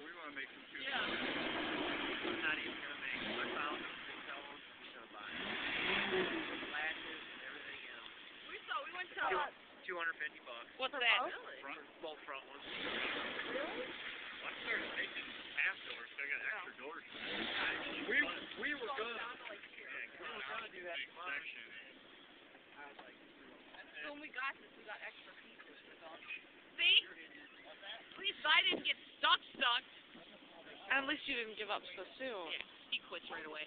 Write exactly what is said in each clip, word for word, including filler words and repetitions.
we want to make some too. Yeah. I'm not even gonna make them. I found them. They tell us we gonna buy them. Lashes and everything else. We saw. We went to. Uh, Two hundred fifty bucks. What's that? Really? Front, both front ones. Really? I started making half doors, so I got extra Yeah. doors. We we were Well, gonna down to like here. Yeah, we were gonna do that big tomorrow. section. I was like, So when we got this, we got extra pieces for dogs. See? At least I didn't get stuck stuck. At least you didn't give up so soon. Yeah, he quits right away.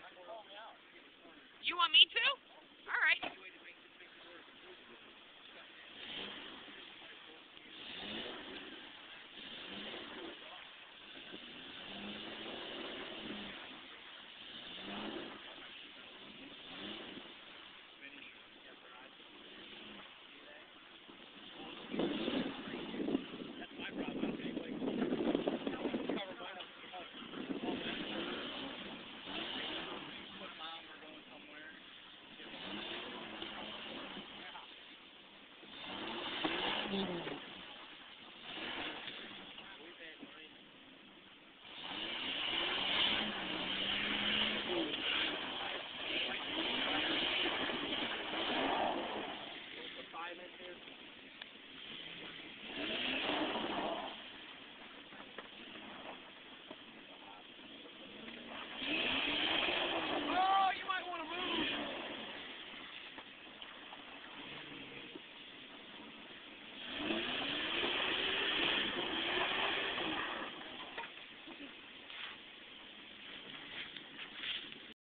You want me to? All right. Mm-hmm.